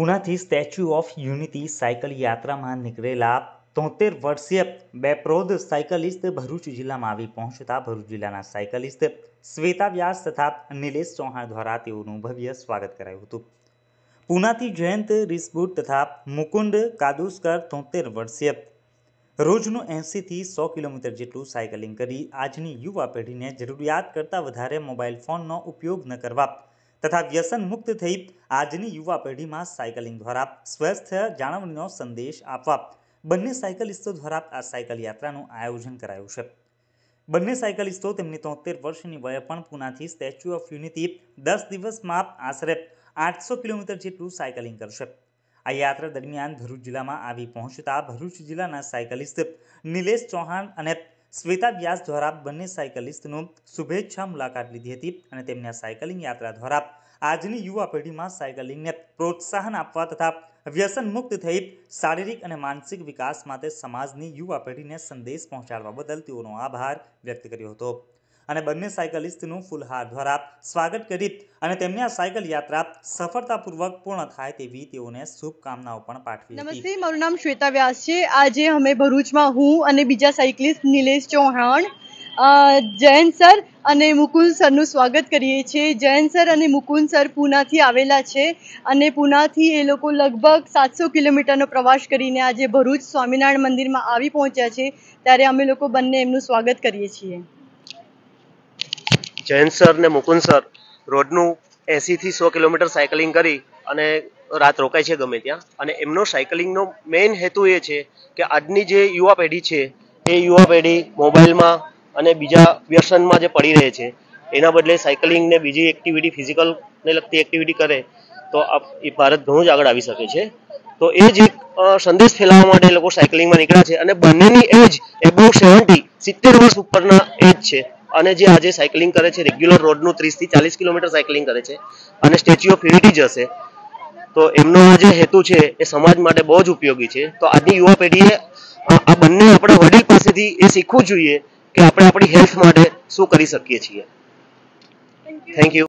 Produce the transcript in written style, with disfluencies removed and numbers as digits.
પૂનાથી statue of unity cycle યાત્રામાં નીકળેલા 73 વર્ષીય બેપ્રોદ સાયકલિસ્ટ ભરૂચ જિલ્લામાં આવી પહોંચતા ભરૂચ જિલ્લાના સાયકલિસ્ટ શ્વેતા વ્યાસ તથા નિલેશ ચૌહાણ દ્વારા તેઓનું ભવ્ય સ્વાગત કરાયું હતું। પૂનાથી જયંત રિસબુટ તથા મુકુંદ કાદુસ્કર 73 વર્ષીય રોજનું 80 થી 100 કિલોમીટર જેટલું સાયકલિંગ કરી આજની યુવા પેઢીને જરૂરિયાત કરતાં વધારે મોબાઈલ ફોનનો ઉપયોગ ન કરવા तथा व्यसन मुक्त थई आजनी युवा पेढ़ी में साइकलिंग द्वारा स्वस्थ जाणवણીનો संदेश आपवा बंने साइकलिस्टों द्वारा आ साइकल यात्राનું आयोजन कराયું છે। बंने साइकलिस्टों તેમની 73 વર્ષની વયે પણ પૂનાથી સ્ટેચ્યુ ઓફ યુનિટી 10 દિવસમાં આશરે 800 કિલોમીટર જેટલું સાયકલિંગ કરશે। આ યાત્રા દરમિયાન ભરૂચ જિલ્લામાં આવી પહોંચતા ભરૂચ જિલ્લાના સાયકલિસ્ટ નિલેશ ચૌહાણ અને श्वेता व्यास द्वारा बंने साइकलिस्टનું शुभेच्छा मुलाकात लीधी हती અને તેમની આ साइकलिंग यात्रा द्वारा આજની युवा पेढ़ी में साइकलिंग ने प्रोत्साहन आपवा तथा व्यसन मुक्त थई शारीरिक और मानसिक विकास माटे समाजनी युवा पेढ़ी ने संदेश पहोंचाडवा बदल तेओनो आभार व्यक्त कर्यो हतो અને બંને સાયકલિસ્ટનું ફૂલહાર દ્વારા સ્વાગત કરી અને તેમની આ સાયકલ યાત્રા સફળતાપૂર્વક પૂર્ણ થાય તેવી તેઓને શુભકામનાઓ પણ પાઠવી હતી। નમસ્તે, મારું નામ શ્વેતા વ્યાસ છે। આજે અમે ભરૂચમાં હું અને બીજા સાયકલિસ્ટ નિલેશ ચૌહાણ, જયંત સર અને મુકુંદ સરનું સ્વાગત કરીએ છીએ। જયંત સર અને મુકુંદ સર પૂનાથી આવેલા છે અને પૂનાથી એ લોકો લગભગ 700 કિલોમીટરનો પ્રવાસ કરીને આજે ભરૂચ સ્વામિનારાયણ મંદિરમાં આવી પહોંચ્યા છે, ત્યારે અમે લોકો બંને એમનું સ્વાગત કરીએ છીએ। जयंत सर ने मुकुंद सर रोजनु 80 થી 100 किलोमीटर साइकलिंग करी અને રાત રોકાય છે ગમે ત્યાં અને એમનો સાયકલિંગનો મેઇન હેતુ એ છે કે આજની જે યુવા પેઢી છે એ યુવા પેઢી મોબાઈલમાં અને બીજા વ્યસનમાં જે પડી રહે છે એના બદલે સાયકલિંગ ને બીજી એક્ટિવિટી ફિઝિકલ ને લગતી એક્ટિવિટી કરે તો એ ભારત ઘણું જ આગળ આવી શકે છે। તો એ જ એક સંદેશ ફેલાવવા માટે લોકો સાયકલિંગમાં નીકળ્યા છે અને બંનેની એજ એબોવ 70 વર્ષ ઉપરના એજ છે અને જે આજે સાયકલિંગ કરે છે રેગ્યુલર રોડનું 30 થી 40 કિલોમીટર સાયકલિંગ કરે છે અને સ્ટેચ્યુ ઓફ યુનિટી જશે તો એમનો જે હેતુ છે એ સમાજ માટે બહુ જ ઉપયોગી છે। તો આજની યુવા પેઢીએ આ બંને આપણા વડીલ પાસેથી એ શીખવું જોઈએ કે આપણે આપણી હેલ્થ માટે શું કરી શકીએ છીએ। Thank you.